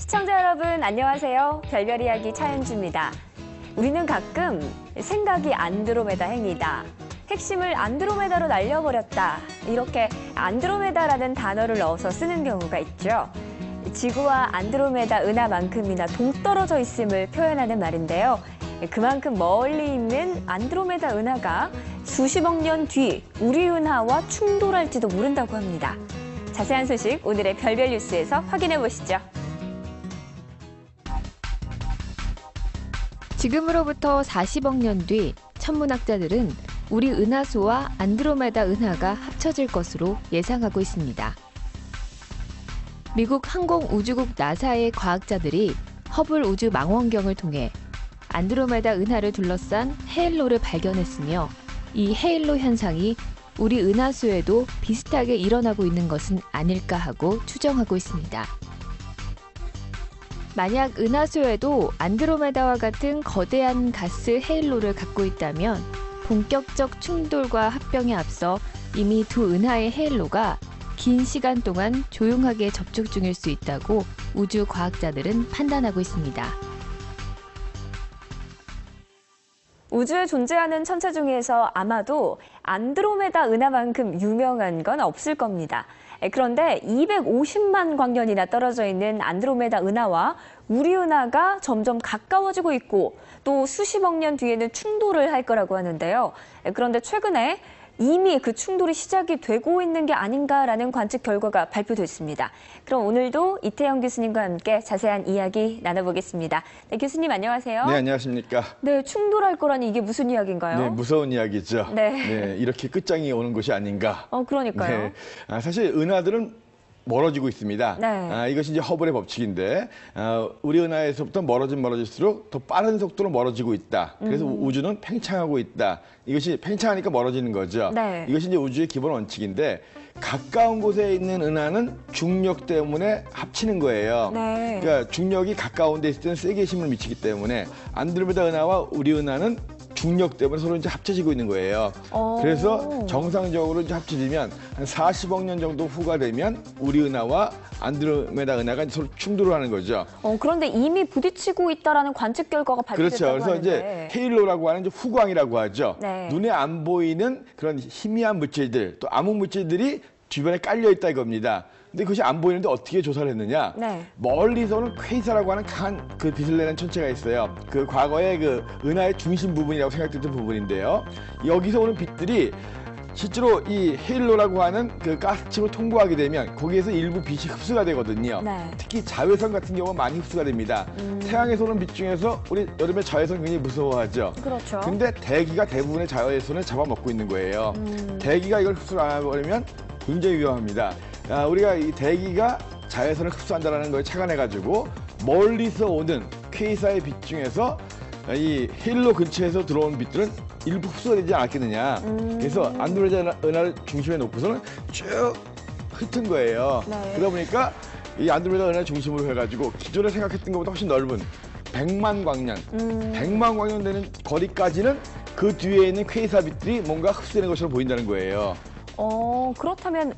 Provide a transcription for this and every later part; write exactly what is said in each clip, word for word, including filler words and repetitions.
시청자 여러분 안녕하세요. 별별 이야기 차은주입니다. 우리는 가끔 생각이 안드로메다 행이다. 핵심을 안드로메다로 날려버렸다. 이렇게 안드로메다라는 단어를 넣어서 쓰는 경우가 있죠. 지구와 안드로메다 은하만큼이나 동떨어져 있음을 표현하는 말인데요. 그만큼 멀리 있는 안드로메다 은하가 수십억 년 뒤 우리 은하와 충돌할지도 모른다고 합니다. 자세한 소식 오늘의 별별 뉴스에서 확인해 보시죠. 지금으로부터 사십억 년 뒤 천문학자들은 우리 은하수와 안드로메다 은하가 합쳐질 것으로 예상하고 있습니다. 미국 항공우주국 나사의 과학자들이 허블 우주 망원경을 통해 안드로메다 은하를 둘러싼 헤일로를 발견했으며 이 헤일로 현상이 우리 은하수에도 비슷하게 일어나고 있는 것은 아닐까 하고 추정하고 있습니다. 만약 은하수에도 안드로메다와 같은 거대한 가스 헤일로를 갖고 있다면 본격적 충돌과 합병에 앞서 이미 두 은하의 헤일로가 긴 시간 동안 조용하게 접촉 중일 수 있다고 우주 과학자들은 판단하고 있습니다. 우주에 존재하는 천체 중에서 아마도 안드로메다 은하만큼 유명한 건 없을 겁니다. 그런데 이백오십만 광년이나 떨어져 있는 안드로메다 은하와 우리 은하가 점점 가까워지고 있고 또 수십억 년 뒤에는 충돌을 할 거라고 하는데요. 그런데 최근에 이미 그 충돌이 시작이 되고 있는 게 아닌가라는 관측 결과가 발표됐습니다. 그럼 오늘도 이태영 교수님과 함께 자세한 이야기 나눠보겠습니다. 네, 교수님 안녕하세요. 네, 안녕하십니까. 네, 충돌할 거라니 이게 무슨 이야기인가요? 네, 무서운 이야기죠. 네. 네, 이렇게 끝장이 오는 것이 아닌가. 어, 그러니까요. 네, 아, 사실 은하들은 멀어지고 있습니다. 네. 아, 이것이 이제 허블의 법칙인데 아, 우리 은하에서부터 멀어지면 멀어질수록 더 빠른 속도로 멀어지고 있다. 그래서 음. 우주는 팽창하고 있다. 이것이 팽창하니까 멀어지는 거죠. 네. 이것이 이제 우주의 기본 원칙인데 가까운 곳에 있는 은하는 중력 때문에 합치는 거예요. 네. 그러니까 중력이 가까운 데 있을 때는 세게 힘을 미치기 때문에 안드로메다 은하와 우리 은하는 중력 때문에 서로 이제 합쳐지고 있는 거예요. 오. 그래서 정상적으로 이제 합쳐지면 한 사십억 년 정도 후가 되면 우리 은하와 안드로메다 은하가 서로 충돌을 하는 거죠. 어, 그런데 이미 부딪히고 있다라는 관측 결과가 발표됐다고 그렇죠. 그래서 하는데. 이제 헤일로라고 하는 이제 후광이라고 하죠. 네. 눈에 안 보이는 그런 희미한 물질들, 또 암흑 물질들이 주변에 깔려 있다 이겁니다. 근데 그것이 안 보이는데 어떻게 조사를 했느냐? 네. 멀리서는 퀘이사라고 하는 강한 그 빛을 내는 천체가 있어요. 그 과거의 그 은하의 중심 부분이라고 생각됐던 부분인데요. 여기서 오는 빛들이 실제로 이 헤일로라고 하는 그 가스층을 통과하게 되면 거기에서 일부 빛이 흡수가 되거든요. 네. 특히 자외선 같은 경우는 많이 흡수가 됩니다. 음. 태양에서 오는 빛 중에서 우리 여름에 자외선 굉장히 무서워하죠. 그렇죠. 근데 대기가 대부분의 자외선을 잡아먹고 있는 거예요. 음. 대기가 이걸 흡수를 안 해버리면 굉장히 위험합니다. 아, 우리가 이 대기가 자외선을 흡수한다는 걸 착안해가지고 멀리서 오는 퀘이사의 빛 중에서 이 헤일로 근처에서 들어온 빛들은 일부 흡수가 되지 않았겠느냐. 음. 그래서 안드로메다 은하를 중심에 놓고서는 쭉 흩은 거예요. 네. 그러다 보니까 이 안드로메다 은하를 중심으로 해가지고 기존에 생각했던 것보다 훨씬 넓은 백만 광년, 음. 백만 광년 되는 거리까지는 그 뒤에 있는 퀘이사 빛들이 뭔가 흡수되는 것처럼 보인다는 거예요. 어, 그렇다면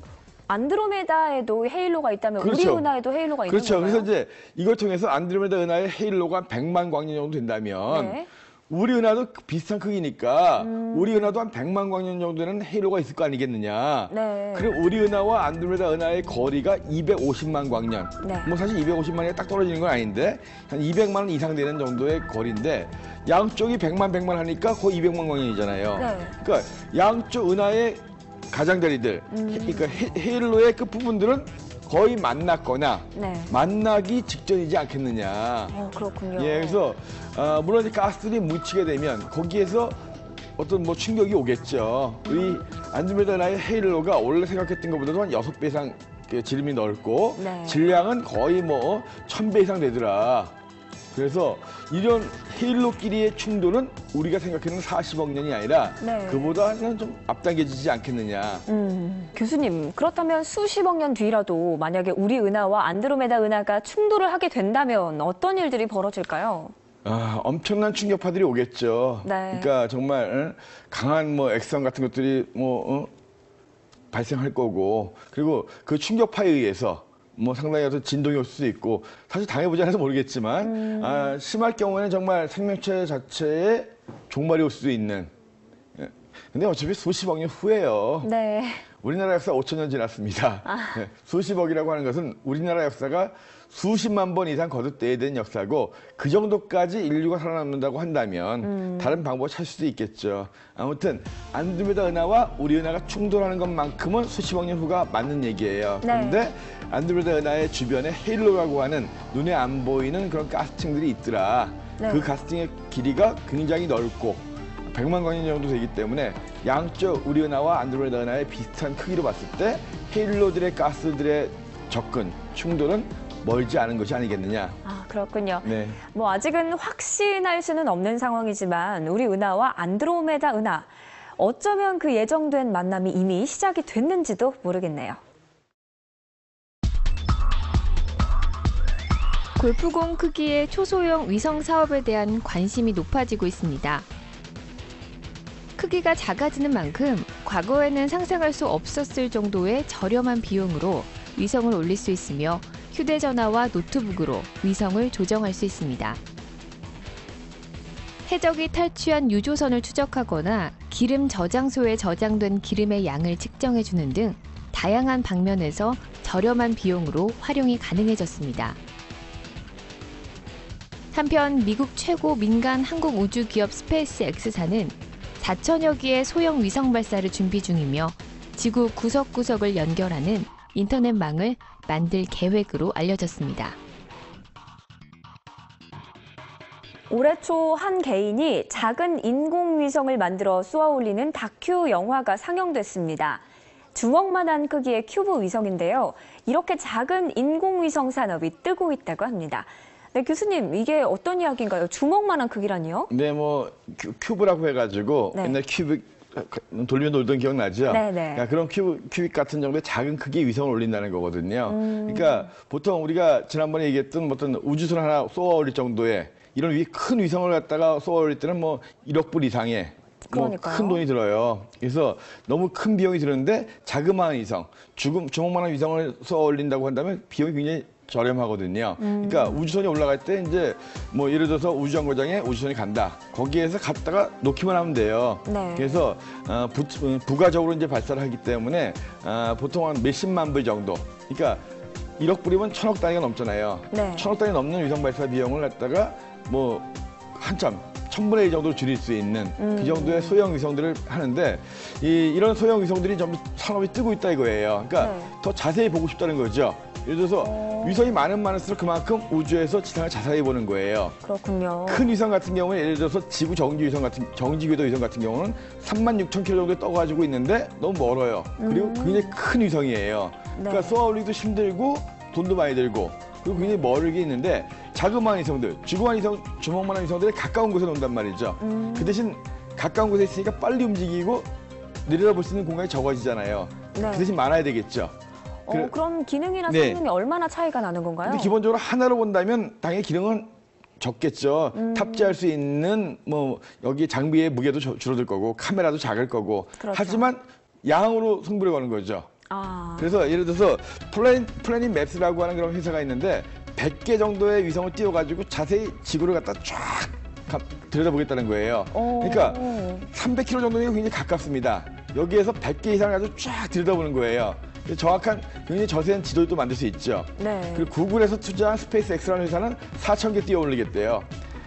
안드로메다에도 헤일로가 있다면 그렇죠. 우리 은하에도 헤일로가 있는 그렇죠. 건가요? 그래서 이제 이걸 통해서 안드로메다 은하의 헤일로가 한 백만 광년 정도 된다면 네. 우리 은하도 비슷한 크기니까 음. 우리 은하도 한 백만 광년 정도 되는 헤일로가 있을 거 아니겠느냐. 네. 그럼 우리 은하와 안드로메다 은하의 거리가 이백오십만 광년. 네. 뭐 사실 이백오십만이 딱 떨어지는 건 아닌데 한 이백만 원 이상 되는 정도의 거리인데 양쪽이 백만 백만 하니까 거의 이백만 광년이잖아요. 네. 그러니까 양쪽 은하의 가장자리들, 음. 그러니까 헤일로의 끝부분들은 거의 만났거나 네. 만나기 직전이지 않겠느냐. 어, 그렇군요. 예, 그래서 어, 물론 가스들이 뭉치게 되면 거기에서 어떤 뭐 충격이 오겠죠. 우리 안드로메다 은하의 헤일로가 원래 생각했던 것보다도 한 여섯 배 이상 지름이 넓고 네. 질량은 거의 뭐 천 배 이상 되더라. 그래서 이런 헤일로끼리의 충돌은 우리가 생각하는 사십억 년이 아니라 네. 그보다는 좀 앞당겨지지 않겠느냐. 음, 교수님, 그렇다면 수십억 년 뒤라도 만약에 우리 은하와 안드로메다 은하가 충돌을 하게 된다면 어떤 일들이 벌어질까요? 아, 엄청난 충격파들이 오겠죠. 네. 그러니까 정말 응? 강한 뭐 액성 같은 것들이 뭐 어? 발생할 거고, 그리고 그 충격파에 의해서 뭐 상당히 어떤 진동이 올 수도 있고 사실 당해보지 않아서 모르겠지만 음. 아, 심할 경우에는 정말 생명체 자체에 종말이 올 수도 있는. 예. 근데 어차피 수십억 년 후에요. 네. 우리나라 역사 오천 년 지났습니다. 아. 네, 수십억이라고 하는 것은 우리나라 역사가 수십만 번 이상 거듭돼야 되는 역사고 그 정도까지 인류가 살아남는다고 한다면 음. 다른 방법을 찾을 수도 있겠죠. 아무튼 안드로메다 은하와 우리 은하가 충돌하는 것만큼은 수십억 년 후가 맞는 얘기예요. 네. 그런데 안드로메다 은하의 주변에 헤일로라고 하는 눈에 안 보이는 그런 가스층들이 있더라. 네. 그 가스층의 길이가 굉장히 넓고 백만 광년 정도 되기 때문에 양쪽 우리 은하와 안드로메다 은하의 비슷한 크기로 봤을 때 헤일로들의 가스들의 접근, 충돌은 멀지 않은 것이 아니겠느냐. 아, 그렇군요. 네. 뭐 아직은 확신할 수는 없는 상황이지만 우리 은하와 안드로메다 은하, 어쩌면 그 예정된 만남이 이미 시작이 됐는지도 모르겠네요. 골프공 크기의 초소형 위성 사업에 대한 관심이 높아지고 있습니다. 크기가 작아지는 만큼 과거에는 상상할 수 없었을 정도의 저렴한 비용으로 위성을 올릴 수 있으며 휴대전화와 노트북으로 위성을 조정할 수 있습니다. 해적이 탈취한 유조선을 추적하거나 기름 저장소에 저장된 기름의 양을 측정해주는 등 다양한 방면에서 저렴한 비용으로 활용이 가능해졌습니다. 한편 미국 최고 민간 항공 우주 기업 스페이스 X사는 사천여 기의 소형 위성 발사를 준비 중이며 지구 구석구석을 연결하는 인터넷망을 만들 계획으로 알려졌습니다. 올해 초 한 개인이 작은 인공위성을 만들어 쏘아 올리는 다큐 영화가 상영됐습니다. 주먹만한 크기의 큐브 위성인데요. 이렇게 작은 인공위성 산업이 뜨고 있다고 합니다. 네, 교수님, 이게 어떤 이야기인가요? 주먹만한 크기라니요? 네, 뭐 큐- 큐브라고 해가지고 네. 옛날 큐빅 돌리면 놀던 기억나죠? 네네. 그러니까 그런 큐브, 큐빅 같은 정도의 작은 크기의 위성을 올린다는 거거든요. 음. 그러니까 보통 우리가 지난번에 얘기했던 어떤 우주선 하나 쏘아 올릴 정도의 이런 위, 큰 위성을 갖다가 쏘아 올릴 때는 뭐 일억 불 이상의 뭐 그러니까요. 큰 돈이 들어요. 그래서 너무 큰 비용이 드는데 자그마한 위성, 주금, 주먹만한 위성을 쏘아 올린다고 한다면 비용이 굉장히 저렴하거든요. 음. 그러니까 우주선이 올라갈 때 이제 뭐 예를 들어서 우주정거장에 우주선이 간다. 거기에서 갔다가 놓기만 하면 돼요. 네. 그래서 어, 부, 부가적으로 이제 발사를 하기 때문에 어, 보통 한 몇십만 불 정도. 그러니까 일억 불이면 천억 단위가 넘잖아요. 네. 천억 단위 넘는 위성 발사 비용을 갖다가 뭐 한참 천분의 일 정도로 줄일 수 있는 음. 그 정도의 소형 위성들을 하는데 이, 이런 소형 위성들이 점점 산업이 뜨고 있다 이거예요. 그러니까 네. 더 자세히 보고 싶다는 거죠. 예를 들어서 어. 위성이 많은 많을수록 그만큼 우주에서 지상을 자세히 보는 거예요. 그렇군요. 큰 위성 같은 경우에 예를 들어서 지구 정지 위성 같은 정지 궤도 위성 같은 경우는 삼만 육천 킬로미터 정도 떠가지고 있는데 너무 멀어요. 그리고 음. 굉장히 큰 위성이에요. 그러니까 네. 쏘아 올리기도 힘들고 돈도 많이 들고 그리고 굉장히 멀게 있는데 자그마한 위성들, 주고한 위성, 주먹만한 위성들이 가까운 곳에 논단 말이죠. 음. 그 대신 가까운 곳에 있으니까 빨리 움직이고 내려다볼 수 있는 공간이 적어지잖아요. 네. 그 대신 많아야 되겠죠. 어, 그래- 그럼 기능이나 네. 성능이 얼마나 차이가 나는 건가요? 근데 기본적으로 하나로 본다면 당연히 기능은 적겠죠. 음. 탑재할 수 있는 뭐 여기 장비의 무게도 저- 줄어들 거고 카메라도 작을 거고. 그렇죠. 하지만 양으로 승부를 거는 거죠. 아, 그래서 예를 들어서 플래닛, 플래닛 맵스라고 하는 그런 회사가 있는데 백 개 정도의 위성을 띄워가지고 자세히 지구를 갖다 쫙 가- 들여다보겠다는 거예요. 오. 그러니까 삼백 킬로미터 정도는 굉장히 가깝습니다. 여기에서 백 개 이상을 가지고 쫙 들여다보는 거예요. 그래서 정확한 굉장히 저세한 지도를 또 만들 수 있죠. 네. 그리고 구글에서 투자한 스페이스 X라는 회사는 사천 개 띄워 올리겠대요.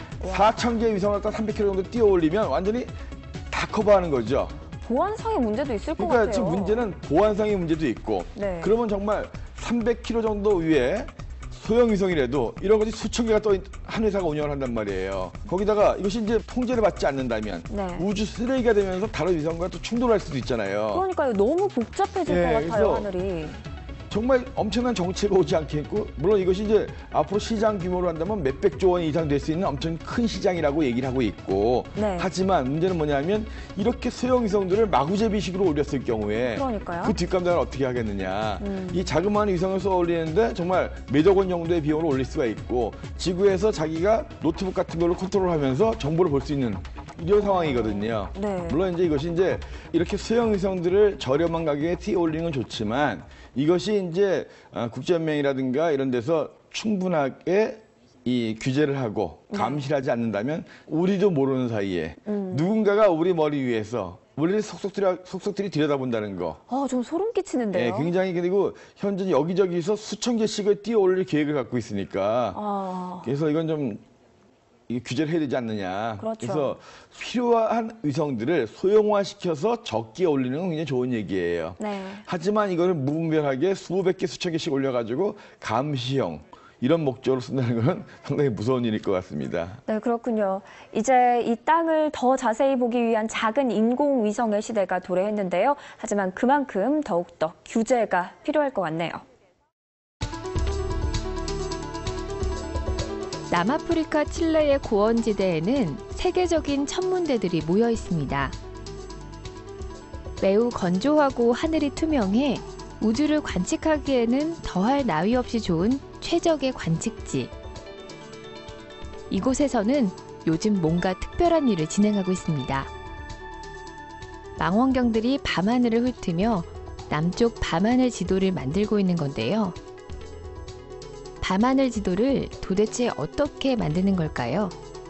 사천 개 위성을 갖다 삼백 킬로미터 정도 띄워 올리면 완전히 다 커버하는 거죠. 보안상의 문제도 있을 것 그러니까 같아요. 지금 문제는 보안상의 문제도 있고 네. 그러면 정말 삼백 킬로미터 정도 위에 소형 위성이라도 이런 것이 수천 개가 떠 한 회사가 운영을 한단 말이에요. 거기다가 이것이 이제 통제를 받지 않는다면 네. 우주 쓰레기가 되면서 다른 위성과 또 충돌할 수도 있잖아요. 그러니까요. 너무 복잡해질 예, 것 같아요, 그래서 하늘이. 정말 엄청난 정체가 오지 않겠고 물론 이것이 이제 앞으로 시장 규모로 한다면 몇백조 원 이상 될 수 있는 엄청 큰 시장이라고 얘기를 하고 있고 네. 하지만 문제는 뭐냐면 이렇게 소형 위성들을 마구제비식으로 올렸을 경우에 그러니까요. 그 뒷감당을 어떻게 하겠느냐. 음. 이 자그마한 위성을 쏘아 올리는데 정말 몇억 원 정도의 비용을 올릴 수가 있고 지구에서 자기가 노트북 같은 걸로 컨트롤하면서 정보를 볼 수 있는 이런 상황이거든요. 네. 물론 이제 이것이 이제 이렇게 소형 위성들을 저렴한 가격에 튀어 올리는 건 좋지만 이것이 이제 어, 국제연맹이라든가 이런 데서 충분하게 이 규제를 하고 감시를 하지 않는다면 우리도 모르는 사이에 음. 누군가가 우리 머리 위에서 우리를 속속들이, 속속들이 들여다본다는 거. 아, 좀 소름 예, 끼치는데요. 굉장히 그리고 현재 여기저기서 수천 개씩을 띄어 올릴 계획을 갖고 있으니까 아, 그래서 이건 좀 이 규제를 해야 되지 않느냐. 그렇죠. 래서 필요한 위성들을 소형화시켜서 적기에 올리는 건 굉장히 좋은 얘기예요. 네. 하지만 이거를 무분별하게 수백 개, 수천 개씩 올려가지고 감시형 이런 목적으로 쓴다는 건 상당히 무서운 일일 것 같습니다. 네, 그렇군요. 이제 이 땅을 더 자세히 보기 위한 작은 인공위성의 시대가 도래했는데요. 하지만 그만큼 더욱더 규제가 필요할 것 같네요. 남아프리카 칠레의 고원지대에는 세계적인 천문대들이 모여 있습니다. 매우 건조하고 하늘이 투명해 우주를 관측하기에는 더할 나위 없이 좋은 최적의 관측지. 이곳에서는 요즘 뭔가 특별한 일을 진행하고 있습니다. 망원경들이 밤하늘을 훑으며 남쪽 밤하늘 지도를 만들고 있는 건데요. 밤하늘 지도를 도대체 어떻게 만드는 걸까요?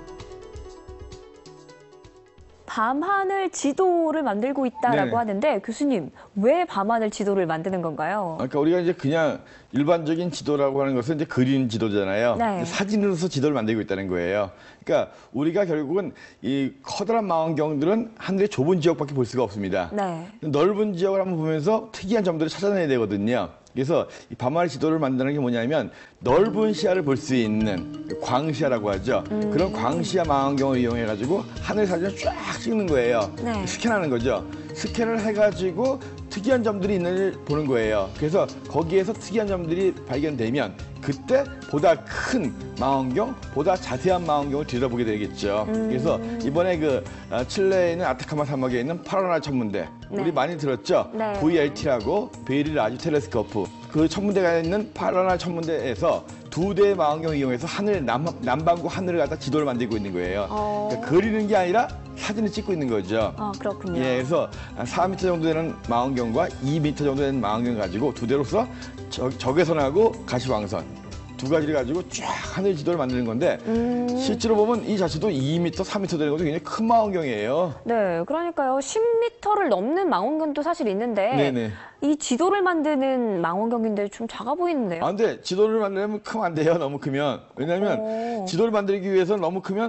밤하늘 지도를 만들고 있다라고 네네. 하는데 교수님, 왜 밤하늘 지도를 만드는 건가요? 그러니까 우리가 이제 그냥 일반적인 지도라고 하는 것은 이제 그리는 지도잖아요. 네. 이제 사진으로서 지도를 만들고 있다는 거예요. 그러니까 우리가 결국은 이 커다란 망원경들은 하늘의 좁은 지역밖에 볼 수가 없습니다. 네. 넓은 지역을 한번 보면서 특이한 점들을 찾아내야 되거든요. 그래서 이 밤하늘 지도를 만드는 게 뭐냐면 넓은 시야를 볼 수 있는 광시야라고 하죠. 음. 그런 광시야 망원경을 이용해 가지고 하늘 사진을 쫙 찍는 거예요. 네. 스캔하는 거죠. 스캔을 해가지고 특이한 점들이 있는지를 보는 거예요. 그래서 거기에서 특이한 점들이 발견되면 그때 보다 큰 망원경, 보다 자세한 망원경을 들여다보게 되겠죠. 음. 그래서 이번에 그 어, 칠레에 있는 아타카마 사막에 있는 파라나 천문대 네. 우리 많이 들었죠? 네. 브이엘티라고 베리 라지 텔레스코프 그 천문대가 있는 파라나 천문대에서 두 대의 망원경을 이용해서 하늘 남, 남반구 하늘을 갖다 지도를 만들고 있는 거예요. 어. 그러니까 그리는 게 아니라 사진을 찍고 있는 거죠. 아, 그렇군요. 예, 그래서 사 미터 정도 되는 망원경과 이 미터 정도 되는 망원경을 가지고 두 대로서 적, 적외선하고 가시광선 두 가지를 가지고 쫙 하늘 지도를 만드는 건데 음. 실제로 보면 이 자체도 이 미터, 삼 미터 되는 것도 굉장히 큰 망원경이에요. 네, 그러니까요. 십 미터를 넘는 망원경도 사실 있는데 네네. 이 지도를 만드는 망원경인데 좀 작아 보이는데요. 아, 근데 지도를 만들려면 크면 안 돼요. 너무 크면. 왜냐하면 오. 지도를 만들기 위해서는 너무 크면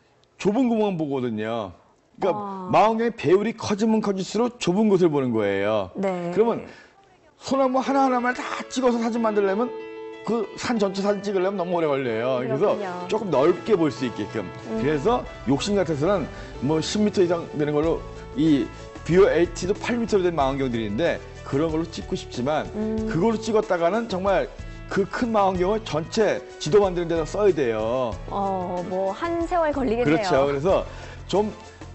좁은 구멍만 보거든요. 그러니까 아. 망원경의 배율이 커지면 커질수록 좁은 곳을 보는 거예요. 네. 그러면 소나무 하나하나만 다 찍어서 사진 만들려면 그 산 전체 사진 찍으려면 너무 오래 걸려요. 그렇군요. 그래서 조금 넓게 볼 수 있게끔. 음. 그래서 욕심 같아서는 뭐 십 미터 이상 되는 걸로 이 브이엘티도 팔 미터로 된 망원경들인데 그런 걸로 찍고 싶지만 음. 그걸로 찍었다가는 정말 그 큰 망원경을 전체 지도 만드는 데다 써야 돼요. 어, 뭐 한 세월 걸리겠네요. 그렇죠. 그래서 좀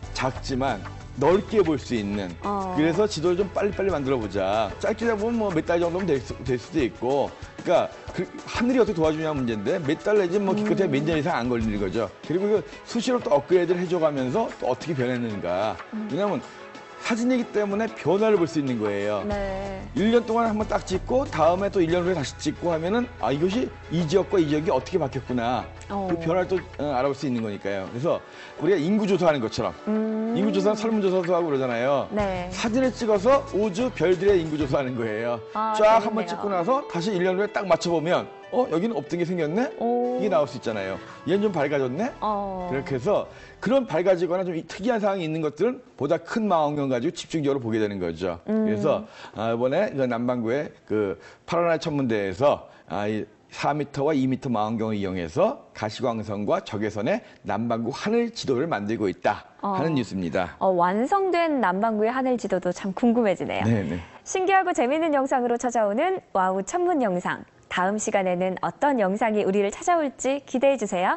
작지만 넓게 볼 수 있는 어. 그래서 지도를 좀 빨리빨리 만들어 보자. 짧게 잡으면 뭐 몇 달 정도면 될, 수, 될 수도 있고 그러니까 그 하늘이 어떻게 도와주냐 문제인데 몇 달 내지 뭐 기껏해 몇 년 이상 안 걸리는 거죠. 그리고 그 수시로 또 업그레이드를 해줘가면서 또 어떻게 변했는가. 왜냐하면 사진이기 때문에 변화를 볼 수 있는 거예요. 네. 일 년 동안 한번 딱 찍고 다음에 또 일 년 후에 다시 찍고 하면은 아 이것이 이 지역과 이 지역이 어떻게 바뀌었구나. 어. 그 변화를 또 어, 알아볼 수 있는 거니까요. 그래서 우리가 인구 조사하는 것처럼 음. 인구 조사는 설문조사도 하고 그러잖아요. 네. 사진을 찍어서 우주 별들의 인구 조사하는 거예요. 아, 쫙 재밌네요. 한번 찍고 나서 다시 일 년 후에 딱 맞춰보면 어 여기는 없던 게 생겼네. 오. 이게 나올 수 있잖아요. 얘는 좀 밝아졌네. 어. 그렇게 해서 그런 밝아지거나 좀 특이한 상황이 있는 것들은 보다 큰 망원경 가지고 집중적으로 보게 되는 거죠. 음. 그래서 아, 이번에 그 남반구의 그 파라나 천문대에서 아, 이 사 미터와 이 미터 망원경을 이용해서 가시광선과 적외선의 남반구 하늘 지도를 만들고 있다 하는 어. 뉴스입니다. 어, 완성된 남반구의 하늘 지도도 참 궁금해지네요. 네네. 신기하고 재미있는 영상으로 찾아오는 와우 천문 영상. 다음 시간에는 어떤 영상이 우리를 찾아올지 기대해 주세요.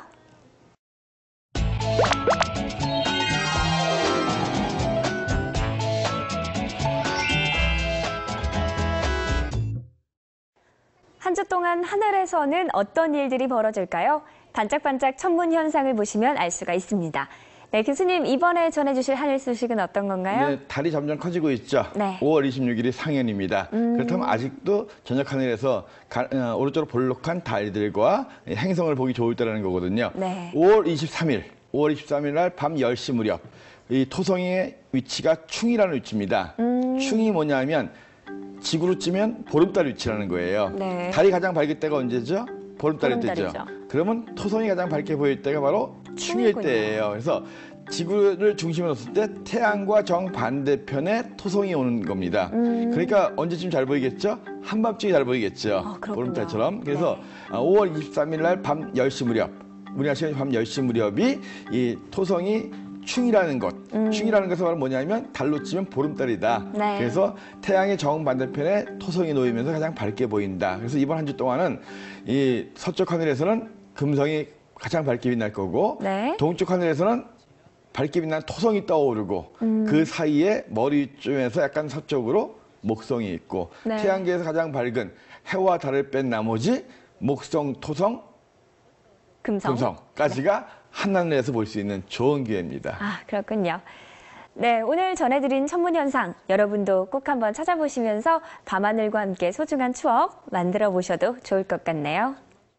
한 주 동안 하늘에서는 어떤 일들이 벌어질까요? 반짝반짝 천문 현상을 보시면 알 수가 있습니다. 네, 교수님 이번에 전해주실 하늘 소식은 어떤 건가요? 네, 달이 점점 커지고 있죠. 네. 오월 이십육일이 상현입니다. 음. 그렇다면 아직도 저녁 하늘에서 가, 어, 오른쪽으로 볼록한 달들과 행성을 보기 좋을 때라는 거거든요. 네. 오월 이십삼일, 오월 이십삼일 날 밤 열 시 무렵 이 토성의 위치가 충이라는 위치입니다. 음. 충이 뭐냐면 지구로 치면 보름달 위치라는 거예요. 네. 달이 가장 밝을 때가 언제죠? 보름달일 때죠. 보름달이죠. 그러면 토성이 가장 밝게 보일 때가 바로 충일 충이군요. 때예요. 그래서 지구를 중심으로 뒀을 때 태양과 정반대편에 토성이 오는 겁니다. 음. 그러니까 언제쯤 잘 보이겠죠? 한밤중에 잘 보이겠죠. 아, 그렇군요. 보름달처럼. 그래서 네. 오월 이십삼일 날 밤 열 시 무렵, 우리나라 시간 밤 열 시 무렵이 이 토성이 충이라는 것. 음. 충이라는 것은 바로 뭐냐면 달로 치면 보름달이다. 네. 그래서 태양의 정반대편에 토성이 놓이면서 가장 밝게 보인다. 그래서 이번 한 주 동안은 이 서쪽 하늘에서는 금성이 가장 밝게 빛날 거고 네. 동쪽 하늘에서는 밝게 빛나는 토성이 떠오르고 음. 그 사이에 머리쯤에서 약간 서쪽으로 목성이 있고 네. 태양계에서 가장 밝은 해와 달을 뺀 나머지 목성, 토성, 금성. 금성까지가 한하늘에서 볼 수 있는 좋은 기회입니다. 아, 그렇군요. 네, 오늘 전해드린 천문현상 여러분도 꼭 한번 찾아보시면서 밤하늘과 함께 소중한 추억 만들어 보셔도 좋을 것 같네요.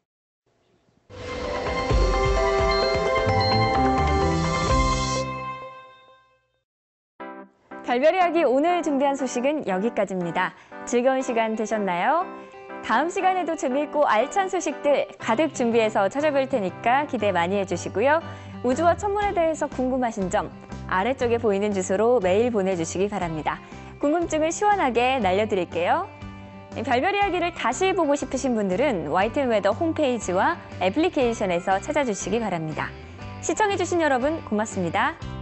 별별 이야기 오늘 준비한 소식은 여기까지입니다. 즐거운 시간 되셨나요? 다음 시간에도 재미있고 알찬 소식들 가득 준비해서 찾아뵐 테니까 기대 많이 해주시고요. 우주와 천문에 대해서 궁금하신 점 아래쪽에 보이는 주소로 메일 보내주시기 바랍니다. 궁금증을 시원하게 날려드릴게요. 별별 이야기를 다시 보고 싶으신 분들은 와이티엔 웨더 홈페이지와 애플리케이션에서 찾아주시기 바랍니다. 시청해주신 여러분 고맙습니다.